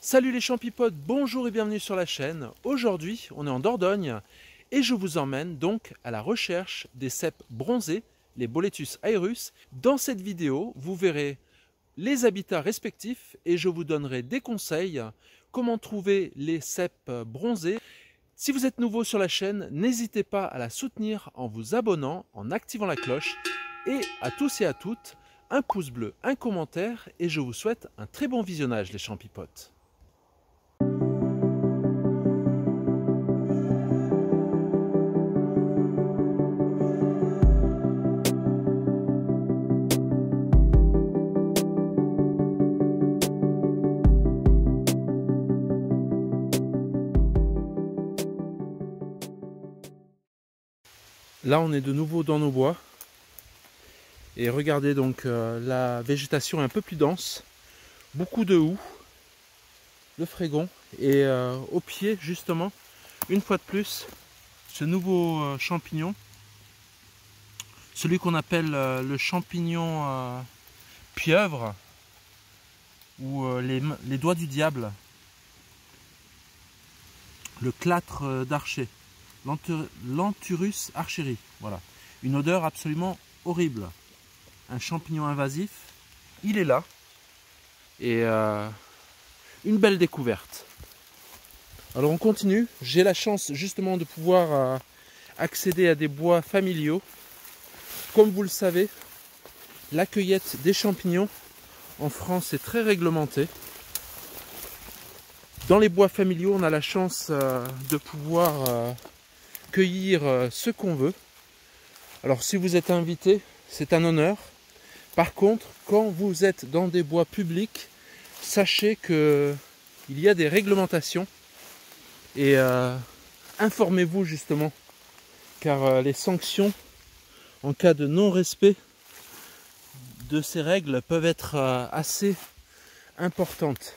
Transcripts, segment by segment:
Salut les champipotes, bonjour et bienvenue sur la chaîne. Aujourd'hui, on est en Dordogne et je vous emmène donc à la recherche des cèpes bronzés, les Boletus aerus. Dans cette vidéo, vous verrez les habitats respectifs et je vous donnerai des conseils comment trouver les cèpes bronzés. Si vous êtes nouveau sur la chaîne, n'hésitez pas à la soutenir en vous abonnant, en activant la cloche et à tous et à toutes, un pouce bleu, un commentaire et je vous souhaite un très bon visionnage les champipotes. Là, on est de nouveau dans nos bois. Et regardez donc, la végétation est un peu plus dense. Beaucoup de houx, le frégon. Et au pied, justement, une fois de plus, ce nouveau champignon. Celui qu'on appelle le champignon pieuvre ou les doigts du diable. Le clatre d'archer. L'Anthurus archeri, voilà. Une odeur absolument horrible. Un champignon invasif, il est là. Et une belle découverte. Alors on continue. J'ai la chance justement de pouvoir accéder à des bois familiaux. Comme vous le savez, la cueillette des champignons en France est très réglementée. Dans les bois familiaux, on a la chance de pouvoir cueillir ce qu'on veut. Alors si vous êtes invité, c'est un honneur. Par contre, quand vous êtes dans des bois publics, sachez que il y a des réglementations et informez-vous justement, car les sanctions en cas de non-respect de ces règles peuvent être assez importantes.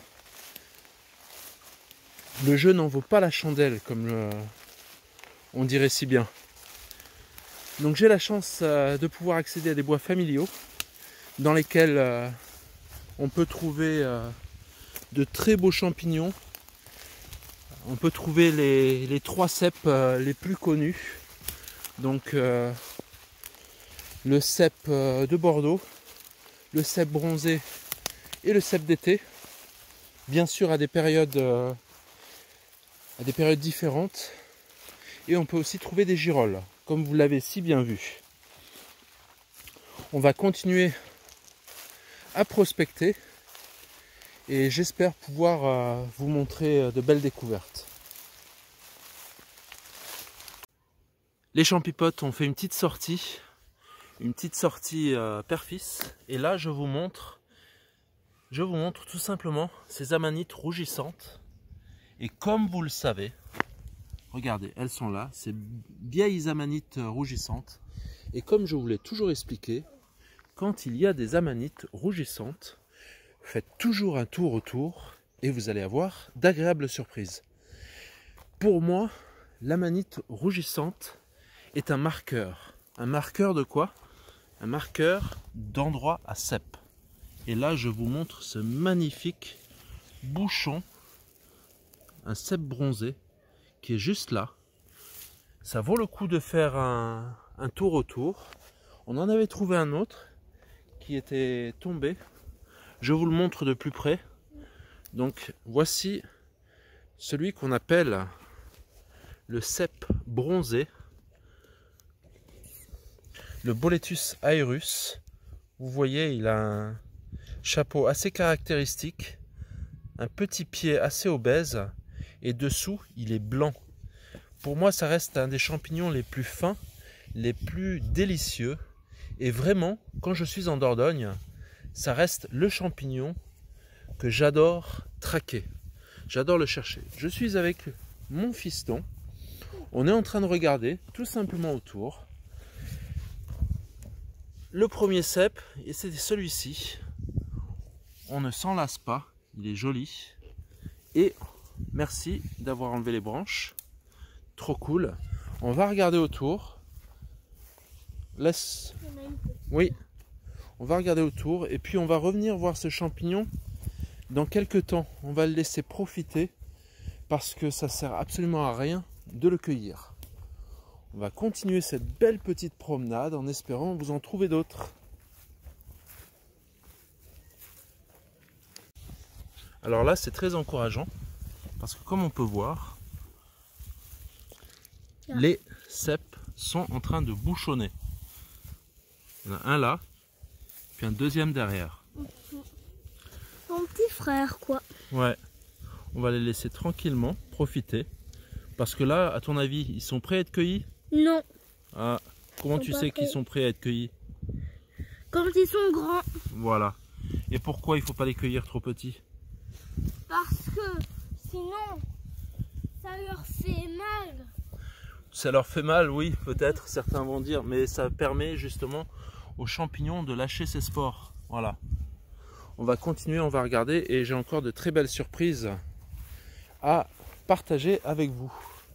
Le jeu n'en vaut pas la chandelle, comme on dirait si bien. Donc j'ai la chance de pouvoir accéder à des bois familiaux dans lesquels on peut trouver de très beaux champignons. On peut trouver les trois cèpes les plus connus. Donc le cèpe de Bordeaux, le cèpe bronzé et le cèpe d'été. Bien sûr à des périodes différentes. Et on peut aussi trouver des girolles, comme vous l'avez si bien vu. On va continuer à prospecter et j'espère pouvoir vous montrer de belles découvertes. Les champipotes ont fait une petite sortie père-fils. Et là je vous montre tout simplement ces amanites rougissantes. Et comme vous le savez, regardez, elles sont là, ces vieilles amanites rougissantes. Et comme je vous l'ai toujours expliqué, quand il y a des amanites rougissantes, faites toujours un tour autour et vous allez avoir d'agréables surprises. Pour moi, l'amanite rougissante est un marqueur. Un marqueur de quoi? Un marqueur d'endroit à cèpe. Et là, je vous montre ce magnifique bouchon, un cèpe bronzé, qui est juste là. Ça vaut le coup de faire un tour autour. On en avait trouvé un autre qui était tombé. Je vous le montre de plus près. Donc voici celui qu'on appelle le cèpe bronzé, le Boletus aerus. Vous voyez, il a un chapeau assez caractéristique, un petit pied assez obèse et dessous il est blanc. Pour moi ça reste un des champignons les plus fins, les plus délicieux. Et vraiment, quand je suis en Dordogne, ça reste le champignon que j'adore traquer. J'adore le chercher. Je suis avec mon fiston. On est en train de regarder tout simplement autour. Le premier cèpe, et c'est celui-ci. On ne s'en lasse pas. Il est joli. Et merci d'avoir enlevé les branches. Trop cool. On va regarder autour. Oui, on va regarder autour et puis on va revenir voir ce champignon Dans quelques temps, on va le laisser profiter parce que ça sert absolument à rien de le cueillir. On va continuer cette belle petite promenade en espérant vous en trouver d'autres. Alors là, c'est très encourageant parce que comme on peut voir, les cèpes sont en train de bouchonner. Il y en a un là, puis un deuxième derrière. Mon petit frère, quoi. Ouais, on va les laisser tranquillement profiter. Parce que là, à ton avis, ils sont prêts à être cueillis? Non. Ah, comment tu sais qu'ils sont prêts à être cueillis? Quand ils sont grands. Voilà. Et pourquoi il ne faut pas les cueillir trop petits? Parce que sinon, ça leur fait mal. Ça leur fait mal, oui, peut-être, certains vont dire, mais ça permet justement aux champignons de lâcher ses spores. Voilà. On va continuer, on va regarder, et j'ai encore de très belles surprises à partager avec vous.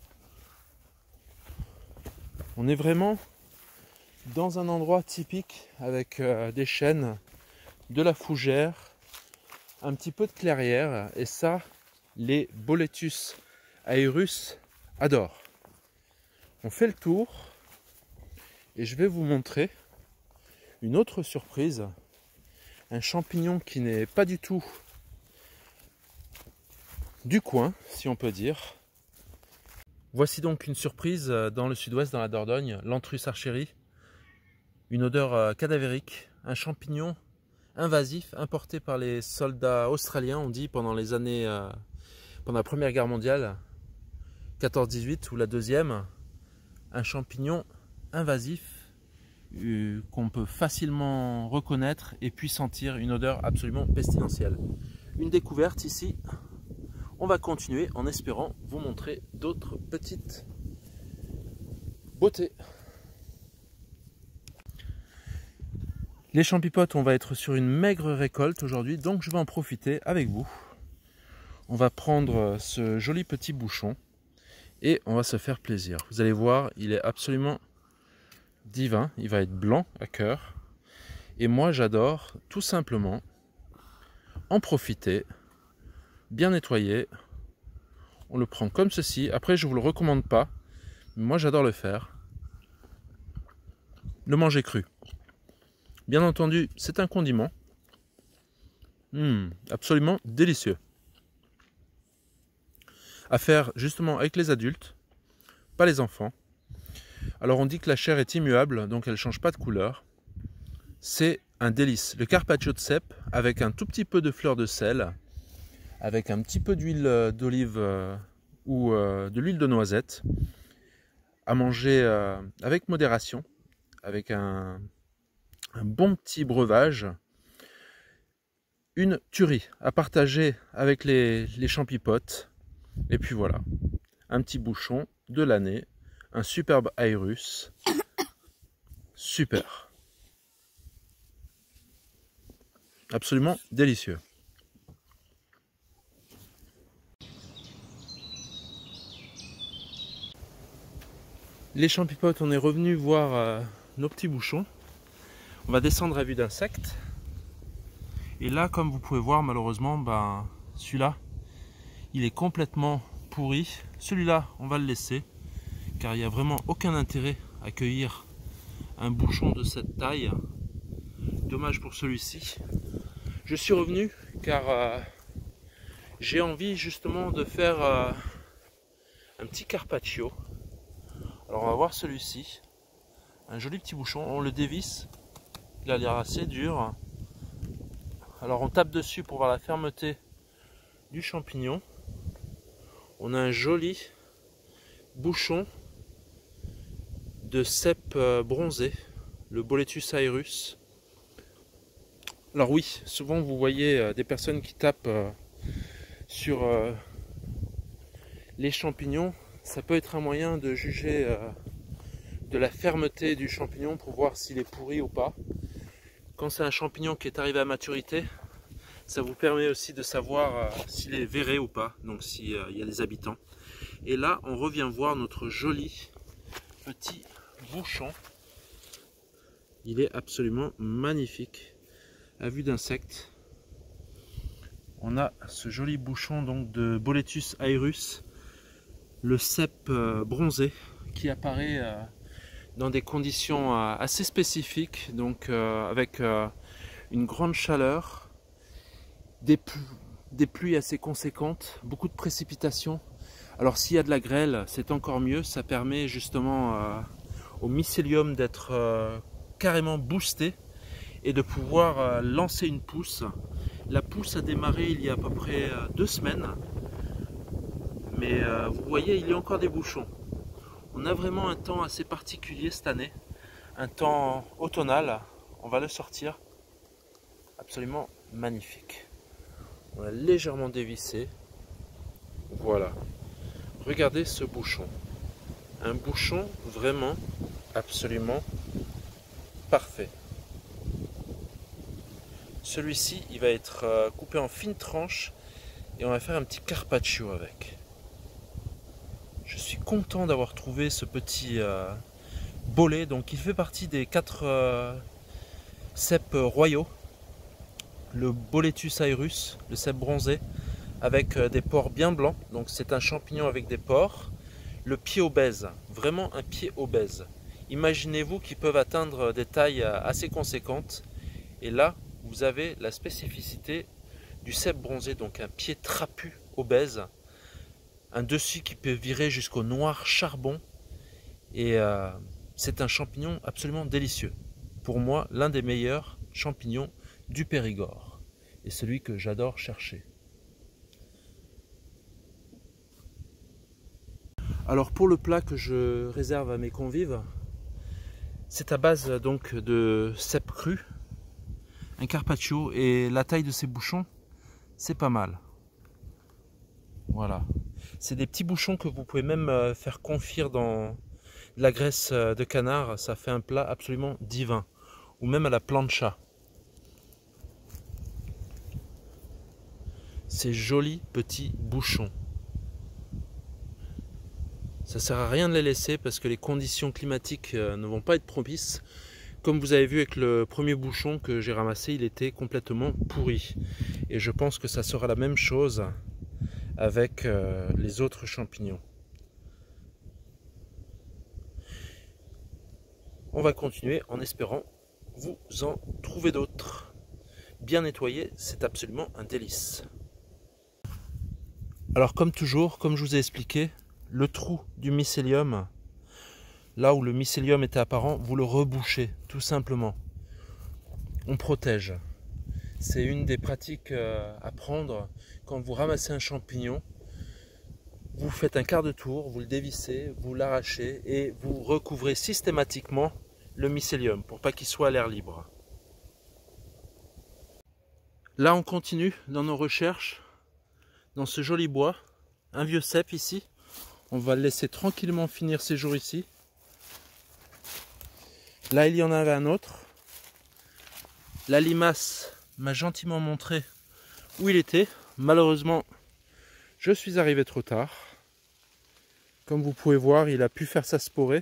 On est vraiment dans un endroit typique avec des chênes, de la fougère, un petit peu de clairière, et ça, les Boletus aerus adorent. On fait le tour et je vais vous montrer une autre surprise, un champignon qui n'est pas du tout du coin, si on peut dire. Voici donc une surprise dans le sud-ouest, dans la Dordogne, l'Antrus archeri, une odeur cadavérique, un champignon invasif importé par les soldats australiens, on dit, pendant les années, pendant la Première Guerre mondiale, 14-18 ou la deuxième. Un champignon invasif qu'on peut facilement reconnaître et puis sentir une odeur absolument pestilentielle. Une découverte ici. On va continuer en espérant vous montrer d'autres petites beautés. Les champipotes, on va être sur une maigre récolte aujourd'hui, donc je vais en profiter avec vous. On va prendre ce joli petit bouchon et on va se faire plaisir. Vous allez voir, il est absolument divin, il va être blanc à cœur. Et moi j'adore tout simplement en profiter, bien nettoyé. On le prend comme ceci. Après je ne vous le recommande pas, mais moi j'adore le faire. Le manger cru. Bien entendu, c'est un condiment. Absolument délicieux. À faire justement avec les adultes, pas les enfants. Alors on dit que la chair est immuable, donc elle ne change pas de couleur. C'est un délice. Le carpaccio de cèpe avec un tout petit peu de fleur de sel, avec un petit peu d'huile d'olive ou de l'huile de noisette, à manger avec modération, avec un bon petit breuvage. Une tuerie à partager avec les champipotes. Et puis voilà, un petit bouchon de l'année, un superbe aerus, super, absolument délicieux. Les champipotes, on est revenu voir nos petits bouchons. On va descendre à vue d'insectes. Et là, comme vous pouvez voir, malheureusement, celui-là, il est complètement pourri. Celui-là, on va le laisser, car il n'y a vraiment aucun intérêt à cueillir un bouchon de cette taille. Dommage pour celui-ci. Je suis revenu car j'ai envie justement de faire un petit carpaccio. Alors on va voir celui-ci. Un joli petit bouchon. On le dévisse. Il a l'air assez dur. Alors on tape dessus pour voir la fermeté du champignon. On a un joli bouchon de cèpe bronzé, le Boletus aerus. Alors oui, souvent vous voyez des personnes qui tapent sur les champignons. Ça peut être un moyen de juger de la fermeté du champignon pour voir s'il est pourri ou pas. Quand c'est un champignon qui est arrivé à maturité, ça vous permet aussi de savoir s'il est véré ou pas, donc s'il y a des habitants. Et là, on revient voir notre joli petit bouchon. Il est absolument magnifique à vue d'insectes. on a ce joli bouchon donc de Boletus aerus, le cèpe bronzé, qui apparaît dans des conditions assez spécifiques, donc avec une grande chaleur, des pluies assez conséquentes, beaucoup de précipitations. Alors s'il y a de la grêle, c'est encore mieux, ça permet justement au mycélium d'être carrément boosté et de pouvoir lancer une pousse. La pousse a démarré il y a à peu près 2 semaines, mais vous voyez, il y a encore des bouchons. On a vraiment un temps assez particulier cette année, un temps automnal. On va le sortir, absolument magnifique. On l'a légèrement dévissé, voilà. Regardez ce bouchon, un bouchon vraiment absolument parfait. Celui-ci, il va être coupé en fines tranches et on va faire un petit carpaccio avec. Je suis content d'avoir trouvé ce petit bolet. Donc il fait partie des 4 cèpes royaux. Le Boletus aerus, le cèpe bronzé, avec des pores bien blancs. Donc c'est un champignon avec des pores. Le pied obèse, vraiment un pied obèse. Imaginez-vous qu'ils peuvent atteindre des tailles assez conséquentes. Et là, vous avez la spécificité du cèpe bronzé, donc un pied trapu, obèse, un dessus qui peut virer jusqu'au noir charbon, et c'est un champignon absolument délicieux. Pour moi, l'un des meilleurs champignons du Périgord, et celui que j'adore chercher. Alors pour le plat que je réserve à mes convives, c'est à base donc de cèpe cru, un carpaccio, et la taille de ces bouchons, c'est pas mal. Voilà. C'est des petits bouchons que vous pouvez même faire confire dans de la graisse de canard. Ça fait un plat absolument divin. Ou même à la plancha. Ces jolis petits bouchons. Ça sert à rien de les laisser parce que les conditions climatiques ne vont pas être propices. Comme vous avez vu avec le premier bouchon que j'ai ramassé, il était complètement pourri. Et je pense que ça sera la même chose avec les autres champignons. On va continuer en espérant vous en trouver d'autres. Bien nettoyé, c'est absolument un délice. Alors comme toujours, comme je vous ai expliqué, le trou du mycélium, là où le mycélium était apparent, vous le rebouchez tout simplement. On protège. C'est une des pratiques à prendre quand vous ramassez un champignon. Vous faites un quart de tour, vous le dévissez, vous l'arrachez et vous recouvrez systématiquement le mycélium pour pas qu'il soit à l'air libre. Là on continue dans nos recherches, dans ce joli bois, un vieux cèpe ici. On va le laisser tranquillement finir ses jours ici. Là il y en avait un autre. La limace m'a gentiment montré où il était. Malheureusement, je suis arrivé trop tard. Comme vous pouvez voir, il a pu faire sa sporée.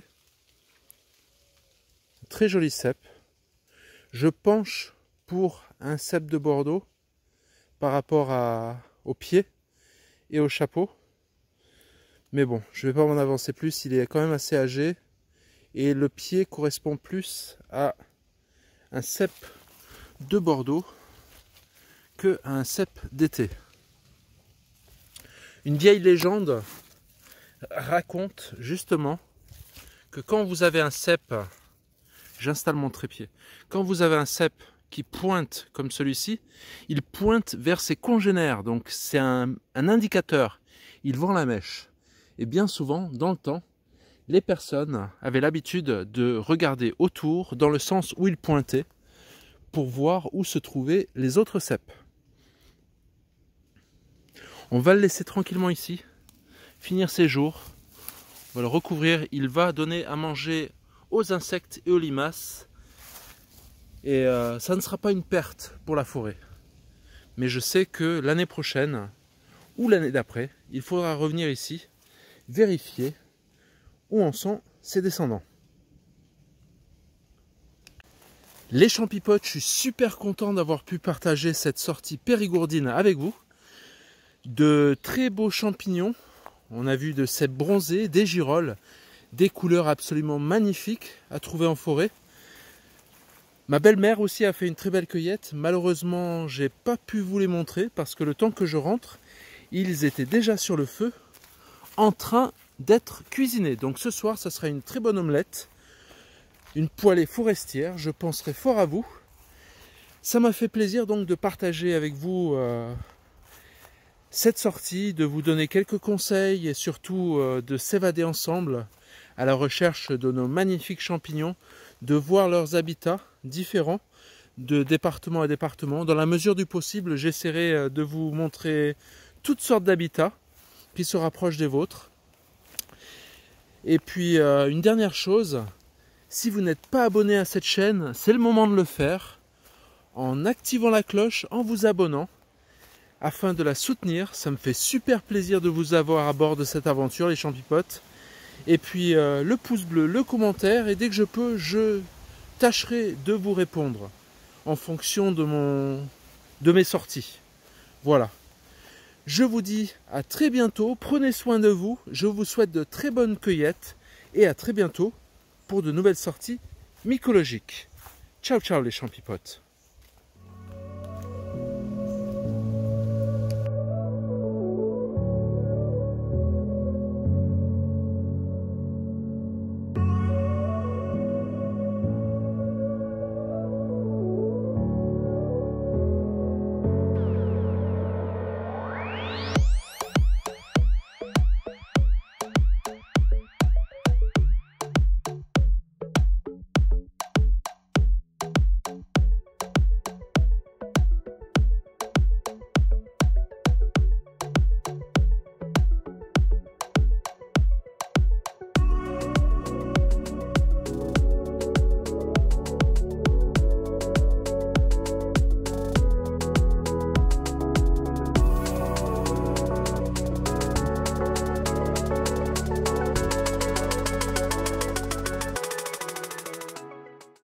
Très joli cèpe. Je penche pour un cèpe de Bordeaux par rapport au pied et au chapeau. Mais bon, je ne vais pas m'en avancer plus. Il est quand même assez âgé. Et le pied correspond plus à un cèpe de Bordeaux qu'à un cèpe d'été. Une vieille légende raconte justement que quand vous avez un cèpe, j'installe mon trépied, quand vous avez un cèpe qui pointe comme celui-ci, il pointe vers ses congénères, donc c'est un indicateur, il vend la mèche. Et bien souvent, dans le temps, les personnes avaient l'habitude de regarder autour dans le sens où il pointait pour voir où se trouvaient les autres cèpes. On va le laisser tranquillement ici, finir ses jours. On va le recouvrir. Il va donner à manger aux insectes et aux limaces. Et ça ne sera pas une perte pour la forêt. Mais je sais que l'année prochaine, ou l'année d'après, il faudra revenir ici, vérifier où en sont ses descendants. Les champipotes, je suis super content d'avoir pu partager cette sortie périgourdine avec vous. de très beaux champignons. On a vu de cèpes bronzés, des girolles, des couleurs absolument magnifiques à trouver en forêt. Ma belle-mère aussi a fait une très belle cueillette. Malheureusement, j'ai pas pu vous les montrer parce que le temps que je rentre, ils étaient déjà sur le feu en train d'être cuisinés. Donc ce soir, ça sera une très bonne omelette, une poêlée forestière. Je penserai fort à vous. Ça m'a fait plaisir donc de partager avec vous cette sortie, de vous donner quelques conseils et surtout de s'évader ensemble à la recherche de nos magnifiques champignons, de voir leurs habitats différents de département à département. Dans la mesure du possible, j'essaierai de vous montrer toutes sortes d'habitats qui se rapprochent des vôtres. Et puis une dernière chose, si vous n'êtes pas abonné à cette chaîne, c'est le moment de le faire en activant la cloche, en vous abonnant afin de la soutenir. Ça me fait super plaisir de vous avoir à bord de cette aventure, les champipotes. Et puis le pouce bleu, le commentaire, et dès que je peux, je tâcherai de vous répondre en fonction de mes sorties. Voilà. Je vous dis à très bientôt, prenez soin de vous, je vous souhaite de très bonnes cueillettes et à très bientôt pour de nouvelles sorties mycologiques. Ciao ciao les champipotes.